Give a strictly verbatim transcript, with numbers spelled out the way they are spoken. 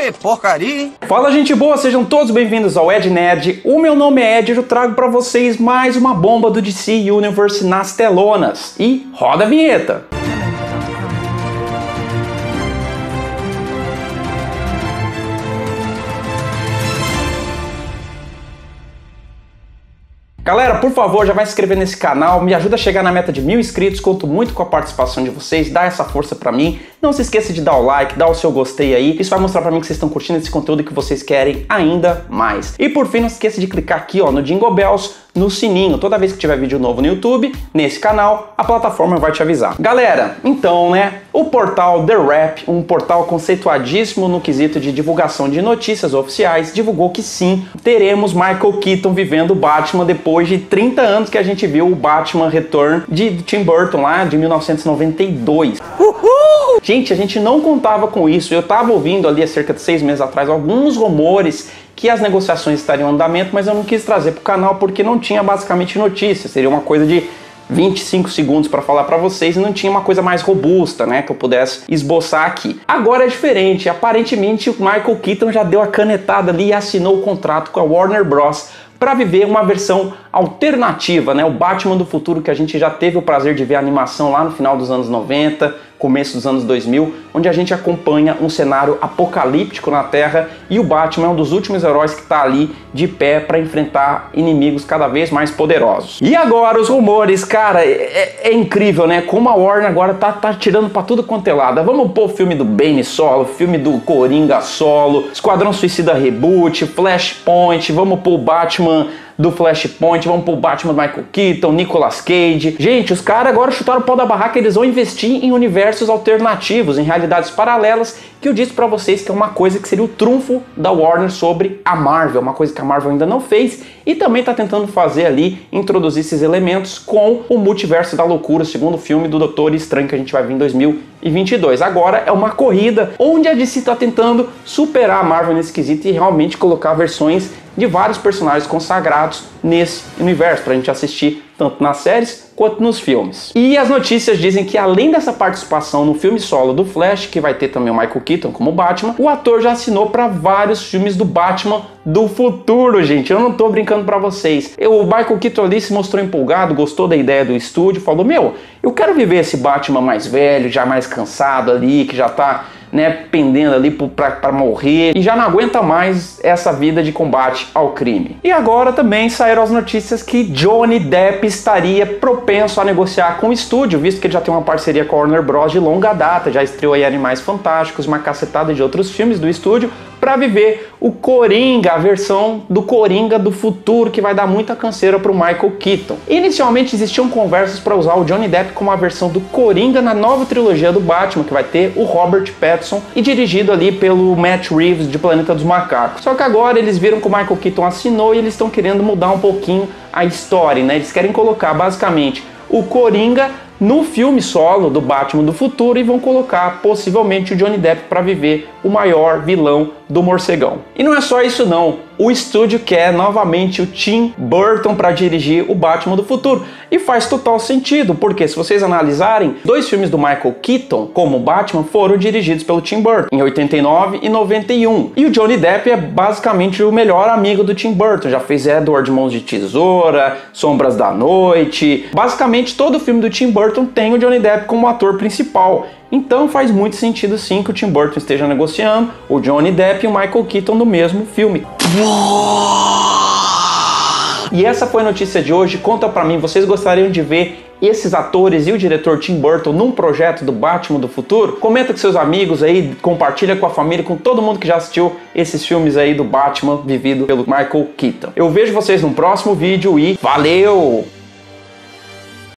Que porcaria, hein? Fala, gente boa, sejam todos bem-vindos ao Ed Nerd. O meu nome é Ed e eu trago pra vocês mais uma bomba do D C Universe nas telonas. E roda a vinheta! Galera, por favor, já vai se inscrever nesse canal, me ajuda a chegar na meta de mil inscritos, conto muito com a participação de vocês, dá essa força pra mim. Não se esqueça de dar o like, dar o seu gostei aí, isso vai mostrar pra mim que vocês estão curtindo esse conteúdo e que vocês querem ainda mais. E por fim, não se esqueça de clicar aqui ó, no Jingle Bells, no sininho, toda vez que tiver vídeo novo no YouTube, nesse canal, a plataforma vai te avisar. Galera, então né, o portal The Wrap, um portal conceituadíssimo no quesito de divulgação de notícias oficiais, divulgou que sim, teremos Michael Keaton vivendo o Batman depois de trinta anos que a gente viu o Batman Return de Tim Burton lá de mil novecentos e noventa e dois. Uhul! Gente, a gente não contava com isso, eu tava ouvindo ali há cerca de seis meses atrás alguns rumores que as negociações estariam em andamento, mas eu não quis trazer para o canal porque não tinha basicamente notícia, seria uma coisa de vinte e cinco segundos para falar para vocês e não tinha uma coisa mais robusta, né, que eu pudesse esboçar aqui. Agora é diferente, aparentemente o Michael Keaton já deu a canetada ali e assinou o contrato com a Warner Bros. Para viver uma versão alternativa, né, o Batman do futuro que a gente já teve o prazer de ver a animação lá no final dos anos noventa, começo dos anos dois mil, onde a gente acompanha um cenário apocalíptico na Terra e o Batman é um dos últimos heróis que está ali de pé para enfrentar inimigos cada vez mais poderosos. E agora os rumores, cara, é, é incrível, né? Como a Warner agora tá, tá tirando para tudo quanto é lado. Vamos pôr o filme do Bane solo, filme do Coringa solo, Esquadrão Suicida Reboot, Flashpoint, vamos pôr o Batman do Flashpoint, vamos pro Batman do Michael Keaton, Nicolas Cage. Gente, os caras agora chutaram o pau da barraca, eles vão investir em universos alternativos, em realidades paralelas, que eu disse pra vocês que é uma coisa que seria o trunfo da Warner sobre a Marvel, uma coisa que a Marvel ainda não fez e também tá tentando fazer ali, introduzir esses elementos com o Multiverso da Loucura, o segundo filme do Doutor Estranho que a gente vai ver em dois mil e vinte e dois. Agora é uma corrida onde a D C tá tentando superar a Marvel nesse quesito e realmente colocar versões de vários personagens consagrados nesse universo, pra gente assistir tanto nas séries quanto nos filmes. E as notícias dizem que além dessa participação no filme solo do Flash, que vai ter também o Michael Keaton como Batman, o ator já assinou para vários filmes do Batman do futuro, gente. Eu não tô brincando pra vocês. Eu, o Michael Keaton ali se mostrou empolgado, gostou da ideia do estúdio, falou, meu, eu quero viver esse Batman mais velho, já mais cansado ali, que já tá, né, pendendo ali para morrer e já não aguenta mais essa vida de combate ao crime. E agora também saíram as notícias que Johnny Depp estaria propenso a negociar com o estúdio, visto que ele já tem uma parceria com a Warner Bros. De longa data, já estreou aí Animais Fantásticos, uma cacetada de outros filmes do estúdio, para viver o Coringa, a versão do Coringa do futuro, que vai dar muita canseira para o Michael Keaton. Inicialmente existiam conversas para usar o Johnny Depp como a versão do Coringa na nova trilogia do Batman, que vai ter o Robert Pattinson e dirigido ali pelo Matt Reeves de Planeta dos Macacos. Só que agora eles viram que o Michael Keaton assinou e eles estão querendo mudar um pouquinho a história, né? Eles querem colocar basicamente o Coringa no filme solo do Batman do futuro e vão colocar possivelmente o Johnny Depp para viver o maior vilão do morcegão. E não é só isso não, o estúdio quer novamente o Tim Burton para dirigir o Batman do futuro. E faz total sentido, porque se vocês analisarem, dois filmes do Michael Keaton como Batman foram dirigidos pelo Tim Burton, em oitenta e nove e noventa e um. E o Johnny Depp é basicamente o melhor amigo do Tim Burton, já fez Edward Mãos de Tesoura, Sombras da Noite, basicamente todo filme do Tim Burton tem o Johnny Depp como ator principal. Então faz muito sentido sim que o Tim Burton esteja negociando o Johnny Depp e o Michael Keaton no mesmo filme. E essa foi a notícia de hoje. Conta pra mim, vocês gostariam de ver esses atores e o diretor Tim Burton num projeto do Batman do futuro? Comenta com seus amigos aí, compartilha com a família, com todo mundo que já assistiu esses filmes aí do Batman vivido pelo Michael Keaton. Eu vejo vocês no próximo vídeo e valeu!